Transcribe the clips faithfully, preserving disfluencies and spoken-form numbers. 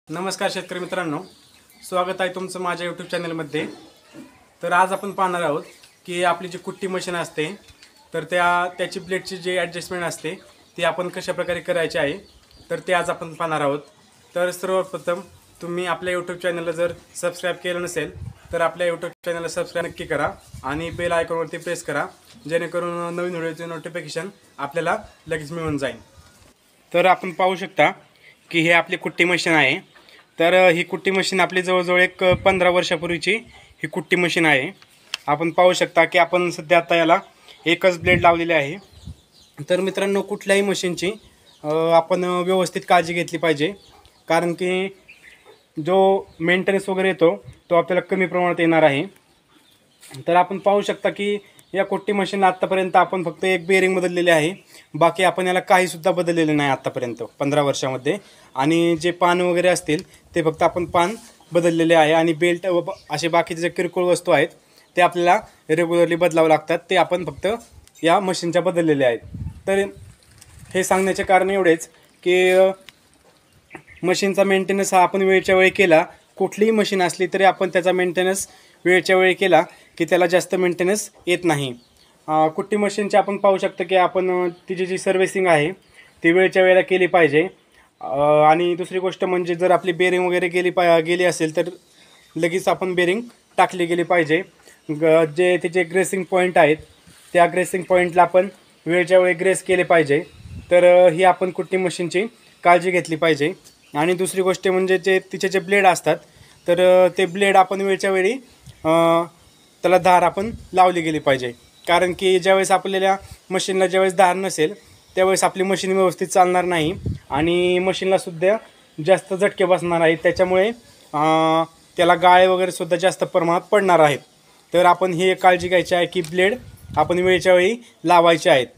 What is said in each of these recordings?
नमस्कार शेतकरी मित्रांनो, स्वागत आहे तुमचं माझ्या यूट्यूब चॅनलमध्ये। तर आज आपण पाहणार आहोत की आपली जी कुट्टी मशीन असते तर त्या त्याची ब्लेडची जी ॲडजस्टमेंट असते ती आपण कशा प्रकारे करायची आहे तर ते आज आपण पाहणार आहोत। तर सर्वप्रथम तुम्ही आपल्या यूट्यूब चॅनलला जर सबस्क्राईब केलं नसेल तर आपल्या यूट्यूब चॅनलला सबस्क्राईब नक्की करा आणि बेल आयकॉनवरती प्रेस करा, जेणेकरून नवीन व्हिडिओचे नोटिफिकेशन आपल्याला लगेच मिळून जाईल। तर आपण पाहू शकता की हे आपली कुट्टी मशीन आहे। तर ही कुट्टी मशीन आपली जवळजवळ एक पंधरा वर्षापूर्वीची ही कुट्टी मशीन आहे। आपण पाहू शकता की आपण सध्या आता याला एकच ब्लेड लावलेले आहे। तर मित्रांनो, कुठल्याही मशीनची आपण व्यवस्थित काळजी घेतली पाहिजे, कारण की जो मेंटेनन्स वगैरे येतो तो आपल्याला कमी प्रमाणात येणार आहे। तर आपण पाहू शकता की या कुट्टी मशीनला आत्तापर्यंत आपण फक्त एक बेअरिंग बदललेले आहे, बाकी आपण याला काहीसुद्धा बदललेलं नाही आत्तापर्यंत पंधरा वर्षामध्ये। आणि जे पान वगैरे असतील ते फक्त आपण पान बदललेले आहे आणि बेल्ट व असे बाकीचे जे किरकोळ वस्तू आहेत ते आपल्याला रेग्युलरली बदलावं लागतात, ते आपण फक्त या मशीनच्या बदललेले आहेत। तर हे सांगण्याचे कारण एवढेच की मशीनचा मेंटेनन्स हा आपण वेळच्या वेळी केला, कुठलीही मशीन असली तरी आपण त्याचा मेंटेनन्स वेळच्या वेळी केला की त्याला जास्त मेंटेनन्स येत नाही। कुट्टी मशीनची आपण पाहू शकतो की आपण तिची जी सर्व्हिसिंग आहे ती वेळच्या वेळेला केली पाहिजे। आणि दुसरी गोष्ट म्हणजे जर आपली बेरिंग वगैरे गेली पा गेली असेल तर लगेच आपण बेरिंग टाकली गेली पाहिजे। ग जे तिचे ग्रेसिंग पॉईंट आहेत त्या ग्रेसिंग पॉईंटला आपण वेळच्या वेळी ग्रेस केले पाहिजे। तर ही आपण कुट्टी मशीनची काळजी घेतली पाहिजे। आणि दुसरी गोष्ट म्हणजे जे तिचे जे ब्लेड असतात तर ते ब्लेड आपण वेळच्या वेळी त्याला धार आपण लावली गेली पाहिजे, कारण की ज्यावेळेस आपल्याला मशीनला ज्यावेळेस धार नसेल त्यावेळेस आपली मशीन व्यवस्थित चालणार नाही आणि मशीनलासुद्धा जास्त झटके बसणार आहेत, त्याच्यामुळे त्याला गाळे वगैरे सुद्धा जास्त प्रमाणात पडणार आहेत। तर आपण ही एक काळजी घ्यायची आहे की ब्लेड आपण वेळच्या वेळी लावायचे आहेत।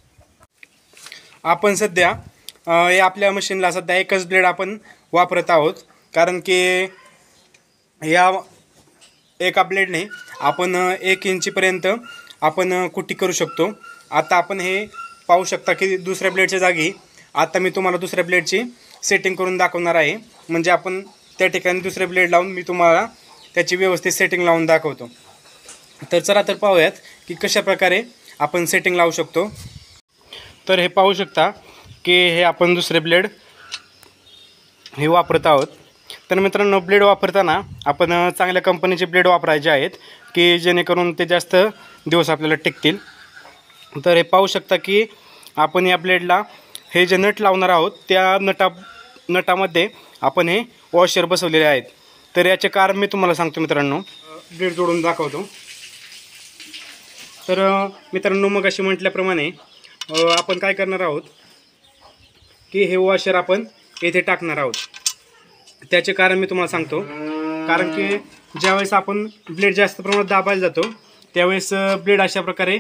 आपण सध्या या आपल्या मशीनला सध्या एकच ब्लेड आपण वापरत आहोत, कारण की या एका ब्लेडने आपण एक इंचीपर्यंत आपण कुट्टी करू शकतो। आता आपण हे पाहू शकता की दुसऱ्या ब्लेडच्या जागी आता मी तुम्हाला दुसऱ्या ब्लेडची सेटिंग करून दाखवणार आहे, म्हणजे आपण त्या ठिकाणी दुसरे ब्लेड लावून मी तुम्हाला त्याची व्यवस्थित सेटिंग लावून दाखवतो। तर चला तर पाहूयात की कशा प्रकारे आपण सेटिंग लावू शकतो। तर हे पाहू शकता की हे आपण दुसरे ब्लेड हे वापरत आहोत। तर मित्रांनो, ब्लेड वापरताना आपण चांगल्या कंपनीचे ब्लेड वापरायचे आहेत की जेणेकरून ते जास्त दिवस आपल्याला टिकतील। तर हे पाहू शकता की आपण या ब्लेडला हे जे नट लावणार आहोत त्या नटा नटामध्ये आपण हे वॉशर बसवलेले आहेत। तर याचे कारण मी तुम्हाला सांगतो मित्रांनो, ब्लेड जोडून दाखवतो। तर मित्रांनो, मग अशी म्हटल्याप्रमाणे आपण काय करणार आहोत की हे वॉशर आपण येथे टाकणार आहोत। त्याचे कारण मी तुम्हाला सांगतो, कारण की ज्यावेळेस आपण ब्लेड जास्त प्रमाणात दाबायला जातो त्यावेळेस ब्लेड अशा प्रकारे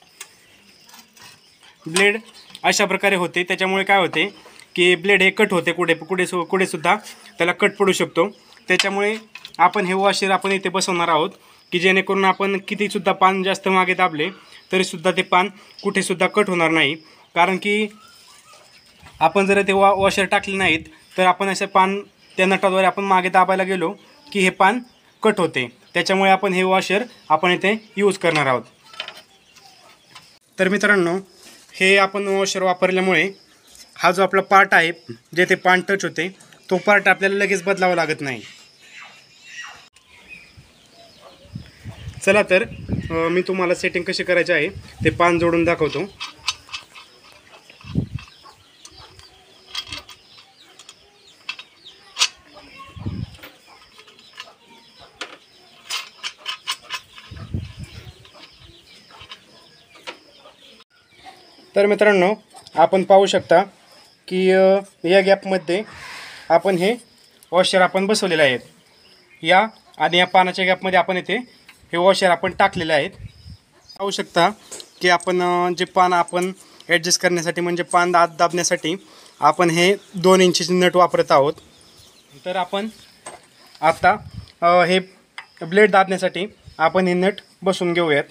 ब्लेड अशा प्रकारे होते, त्याच्यामुळे काय होते की ब्लेड हे कट होते, कुठे कुठे सु कुठेसुद्धा त्याला कट पडू शकतो। त्याच्यामुळे आपण हे वॉशर आपण इथे बसवणार आहोत की जेणेकरून आपण कितीसुद्धा पान जास्त मागे दाबले तरीसुद्धा ते पान कुठेसुद्धा कट होणार नाही, कारण की आपण जर ते वॉ वॉशर टाकले नाहीत तर आपण असे पान त्या नटाद्वारे आपण मागे दाबायला गेलो की हे पान कट होते। त्याच्यामुळे आपण हे वॉशर आपण इथे यूज करणार आहोत। तर मित्रांनो, हे आपण वॉशर वापरल्यामुळे हा जो आपला पार्ट आहे जेथे पान टच होते तो पार्ट आपल्याला लगेच बदलावा लागत नाही। चला तर मी तुम्हाला सेटिंग कशी करायची आहे ते पान जोडून दाखवतो। तर मित्रांनो, आपण पाहू शकता की या गॅपमध्ये आपण हे वॉशर आपण बसवलेले आहेत, या आणि या पानाच्या गॅपमध्ये आपण इथे हे वॉशर आपण टाकलेले आहेत। पाहू शकता की आपण जे पान आपण ॲडजस्ट करण्यासाठी म्हणजे पान आत दाबण्यासाठी आपण हे दोन इंचीचे नट वापरत आहोत। तर आपण आता हे ब्लेड दाबण्यासाठी आपण हे नट बसवून घेऊयात।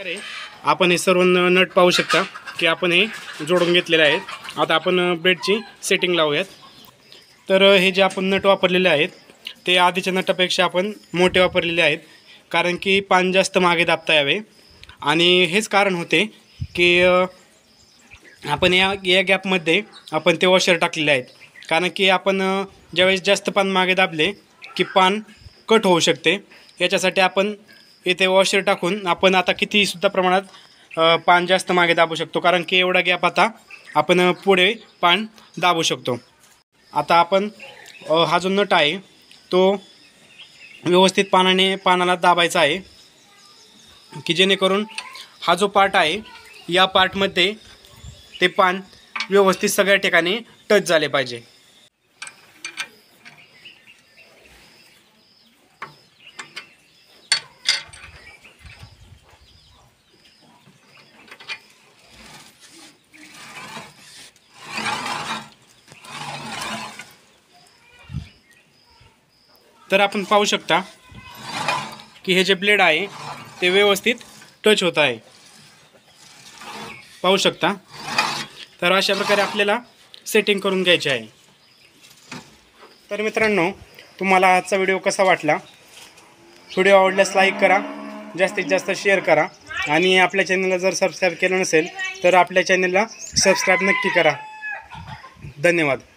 अरे आपण हे सर्व नट पाहू शकता की आपण हे जोडून घेतलेले आहेत। आता आपण ब्लेडची सेटिंग लावूयात। तर हे जे आपण नट वापरलेले आहेत ते आधीच्या नटापेक्षा आपण मोठे वापरलेले आहेत, कारण की पान जास्त मागे दाबता यावे। आणि हेच कारण होते की आपण या या गॅपमध्ये आपण ते वॉशर टाकलेले आहेत, कारण की आपण ज्यावेळेस जास्त पान मागे दाबले की पान कट होऊ शकते। याच्यासाठी आपण इथे वॉशर टाकून आपण आता कितीसुद्धा प्रमाणात पान जास्त मागे दाबू शकतो, कारण की एवढा गॅप आता आपण पुढे पान दाबू शकतो। आता आपण हा जो नट आहे तो व्यवस्थित पानाने पानाला दाबायचा आहे, की जेणेकरून हा जो पार्ट आहे या पार्टमध्ये ते पान व्यवस्थित सगळ्या ठिकाणी टच झाले पाहिजे। तर आपण पाहू शकता की हे जे ब्लेड आहे ते व्यवस्थित टच होत आहे, पाहू शकता। तर अशा प्रकारे आपल्याला सेटिंग करून घ्यायची आहे। तर मित्रांनो, तुम्हाला आजचा व्हिडिओ कसा वाटला? व्हिडिओ आवडल्यास लाईक करा, जास्तीत जास्त शेअर करा आणि आपल्या चॅनलला जर सबस्क्राईब केलं नसेल तर आपल्या चॅनलला सबस्क्राईब नक्की करा। धन्यवाद।